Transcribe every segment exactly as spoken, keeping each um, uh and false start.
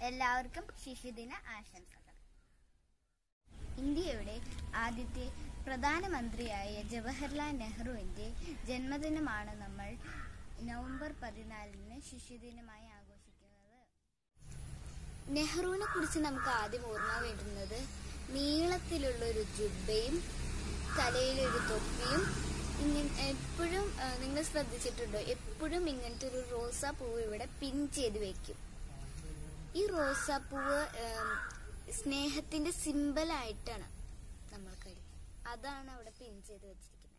എല്ലാവർക്കും ശിശുദിന ആശംസകൾ. ഇന്ത്യയുടെ ആദ്യത്തെ പ്രധാനമന്ത്രിയായ ജവഹർലാൽ നെഹ്റുവിന്റെ ജന്മദിനമാണ് നമ്മൾ നവംബർ പതിനാലിന് ശിശുദിനമായി ആഘോഷിക്കുന്നത്. നെഹ്റുവിനെ കുറിച്ച് നമുക്ക് ആദ്യം ഓർമ്മ വരുന്നത് നീളത്തിലുള്ള ഒരു ജുബ്ബയും തലയിലൊരു തൊപ്പിയും. എപ്പോഴും നിങ്ങൾ ശ്രദ്ധിച്ചിട്ടുണ്ടോ, എപ്പോഴും ഇങ്ങനത്തെ ഒരു റോസാപ്പൂവ് ഇവിടെ പിൻ ചെയ്ത് വെക്കും. ഈ റോസാപ്പൂവ് സ്നേഹത്തിന്റെ സിമ്പലായിട്ടാണ് നമ്മൾ കരുതുന്നത്. അതാണ് അവിടെ പിൻ ചെയ്ത് വെച്ചിരിക്കുന്നത്.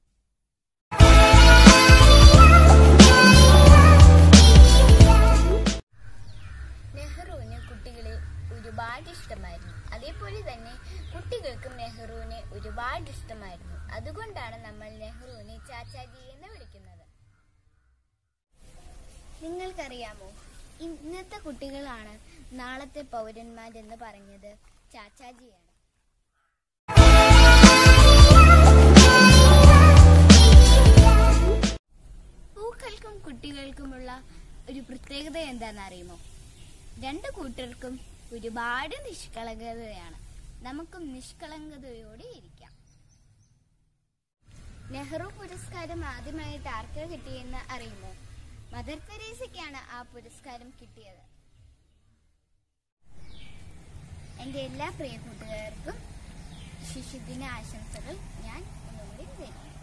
നെഹ്റുവിന് കുട്ടികളെ ഒരുപാട് ഇഷ്ടമായിരുന്നു. അതേപോലെ തന്നെ കുട്ടികൾക്കും നെഹ്റുവിനെ ഒരുപാട് ഇഷ്ടമായിരുന്നു. അതുകൊണ്ടാണ് നമ്മൾ നെഹ്റുവിനെ ചാച്ചാജി എന്ന് വിളിക്കുന്നത്. നിങ്ങൾക്കറിയാമോ, ഇന്നത്തെ കുട്ടികളാണ് നാളത്തെ പൗരന്മാരെന്ന് പറഞ്ഞത് ചാച്ചാജിയാണ്. പൂക്കൾക്കും കുട്ടികൾക്കുമുള്ള ഒരു പ്രത്യേകത എന്താണെന്ന് അറിയുമോ? രണ്ടു കൂട്ടർക്കും ഒരുപാട് നിഷ്കളങ്കതയാണ്. നമുക്കും നിഷ്കളങ്കതയോടെ ഇരിക്കാം. നെഹ്റു പുരസ്കാരം ആദ്യമായിട്ട് ആർക്ക് കിട്ടിയെന്ന് അറിയുമോ? മദർ തെരേസയ്ക്കാണ് ആ പുരസ്കാരം കിട്ടിയത്. എന്റെ എല്ലാ പ്രിയ കൂട്ടുകാർക്കും ശിശുദിന ആശംസകൾ ഞാൻ ഒന്നുകൂടി തരുന്നു.